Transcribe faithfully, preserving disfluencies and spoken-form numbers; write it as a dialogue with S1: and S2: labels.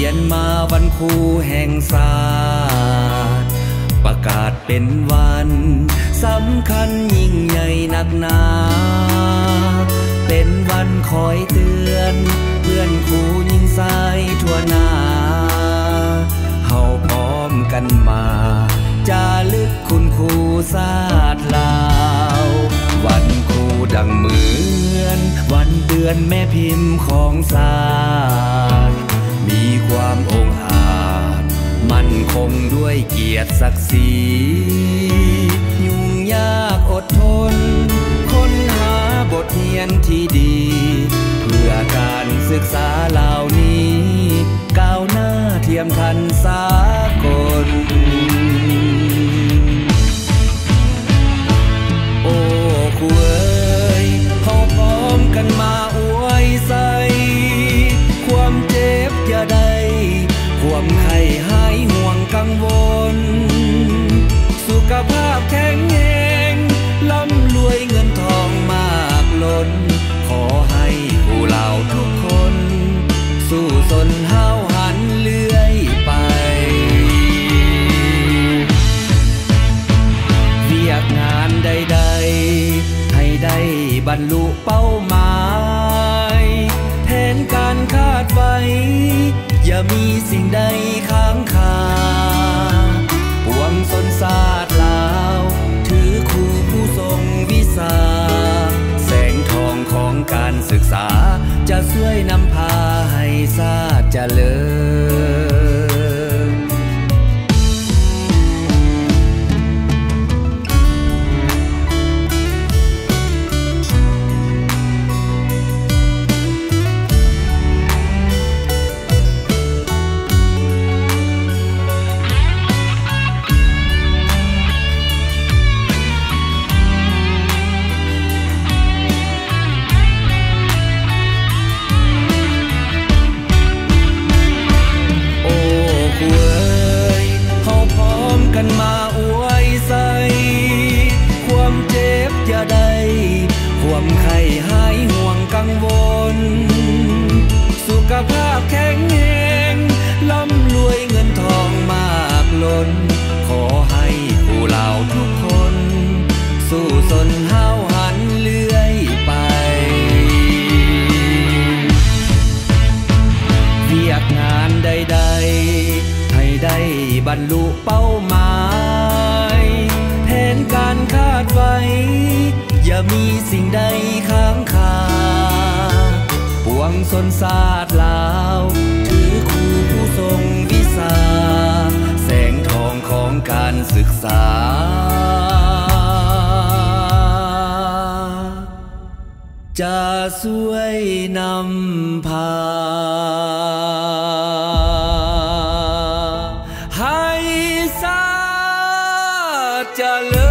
S1: ยนมาวันครูแห่งศาสตร์ประกาศเป็นวันสำคัญยิ่งใหญ่หนักหนาเป็นวันคอยเตือนเพื่อนครูยิ่งใสทั่วหน้าเฮาพร้อมกันมาจารึกคุณครูศาสตร์ลาววันครูดังเหมือนวันเดือนแม่พิมพ์ของศาสตร์มีความองอาจมั่นคงด้วยเกียรติศักดิ์ศรียุ่งยากอดทนค้นหาบทเรียนที่ดีเพื่อการศึกษาเหล่านี้ก้าวหน้าเทียมทันสากลโอ้ครูเอ๋ยเฮาพร้อมกันมาอวยใส่ความเจ็บอย่าได้ความไข้หายห่วงกังวลสุขภาพแข็งแรงร่ำรวยเงินทองมากล้นขอให้ครูเหล่าทุกคนสู้สนห้าวหันเลื่อยไปเวียกงานใดๆให้ได้บรรลุเป้าหมายแผนการคาดไว้อย่ามีสิ่งใดค้างคาปวงชนชาติลาวถือครูผู้ทรงวิชาแสงทองของการศึกษาจะช่วยนำพาให้ชาติเจริญกันมาอวยใส่ความเจ็บอย่าได้ความไข้หายห่วงกังวลสุขภาพแข็งแรงร่ำรวยเงินทองมากล้นขอให้ครูเหล่าทุกคนสู้สนห้าวหันเลื่อยไปเวียกงานใดๆให้ได้บรรลุเป้าหมายแผนการคาดไว้อย่ามีสิ่งใดค้างคาปวงชนชาติลาวถือครูผู้ทรงวิชาแสงทองของการศึกษาจะช่วยนำพาให้ชาติเจริญ